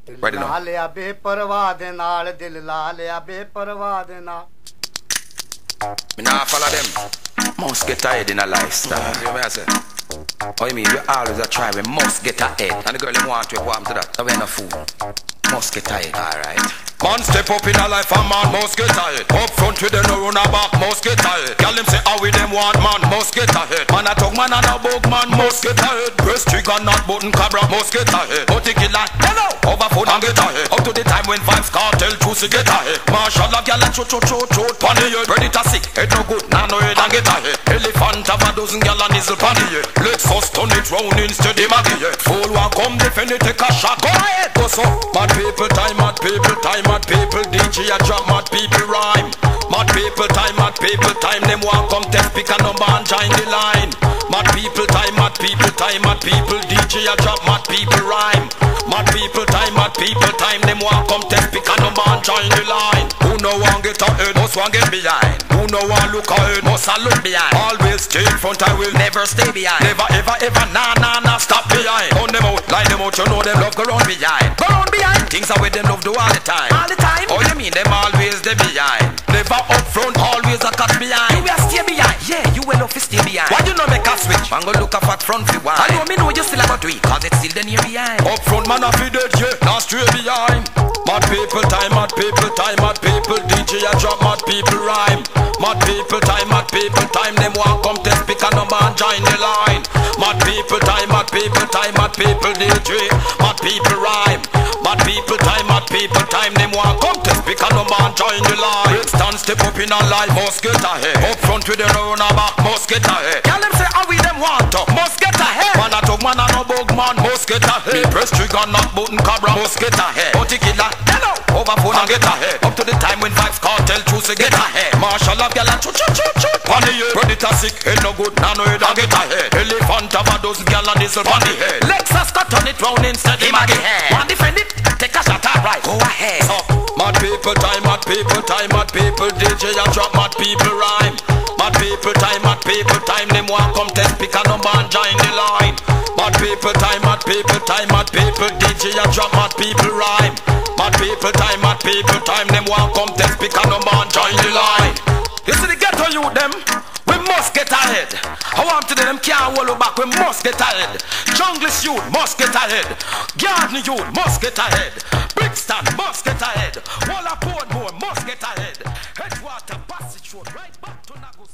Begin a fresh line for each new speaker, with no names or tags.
Ready now.
Liya beparwa de naal, dil la liya beparwa de naal.
Me nah follow them. Must get ahead in a lifestyle. You know what I say? Oh, you mean you always a try. We must get ahead. And the girl them want to warm to that. So we ain't no fool. Must get ahead. Alright. Man step up in a life and man must get ahead. Up front with them no run a back, must get ahead. Girl them say how we them want man, must get ahead. Man a talk man and a bug man, must get ahead. Press trigger not button cabra, must get ahead. But the killer, hello, over foot and get ahead. Up to the time when Vibes Cartel choose to get ahead. Marshall a girl a chot pan the head. Predator sick, head no good, nah no head and get ahead. Elephant have a dozen girl and nizzle pan the head. Lexus turn it round instead of Maggie head. Fool one come defend it, take a shot, go ahead. Go so, mad people time, mad people time. Mad people DJ a drop, mad people rhyme. Mad people time, them want come test, pick a number and join the line. Mad people time, mad people DJ a drop, mad people rhyme. Mad people time, them want come test, pick a number and join the line. Who no one get ahead, must one get behind. Who no one look ahead, must a look behind. Always stay in front, I will never stay behind. Never ever, nah, stop behind. On them out, line them out, you know them love go round behind. Go round behind, things are with them love do all the time. All the time. Oh, you mean them always they behind? Never up front, always a cut behind. You will stay behind. Yeah, you will have to stay behind. Why you not make a switch? Man go look up at front for why. I know you still have to do it, cause it's still the near behind. Up front man a feed it, yeah, not straight behind. Mad people time, mad people DJ a drop, mad people rhyme. Mad people time, them want come test, pick a number and join the line. Mad people time, mad people DJ, mad people rhyme. Mad people time, them want come test, pick a number and join the line. Stand step up in a line, must get ahead. Up front with the run a back, must get ahead. Y'all them say how we them want to, must get ahead. Man a talk, man a no bug man, must get ahead. Me press trigger, not button cabra, must get ahead. But the killer, hello, over phone and get ahead. Up to the time when Vibes Cartel choose to get ahead. Marshall of gyal and chut on the head. Predator sick, head no good, nah no head and get ahead. Elephant have a dozen gyal and nizzle on the head. Lexus cut on it round instead of Maggie head. Want defend it? Take a shot, alright, go ahead. So, mad people time, DJ and drop, mad people rhyme. Mad people time, them want come test, pick a number and join the line. Mad people time, DJ and drop, mad people rhyme. Mad people time, them want come test, pick a number and join the line. You see the ghetto youth them? We must get ahead. I want to them can't hold you back. We must get ahead. Junglist youth must get ahead. Garden youth must get ahead. Brixton must get ahead. Walla Portmore must get ahead. Edgewater Passage Road right back to Nago.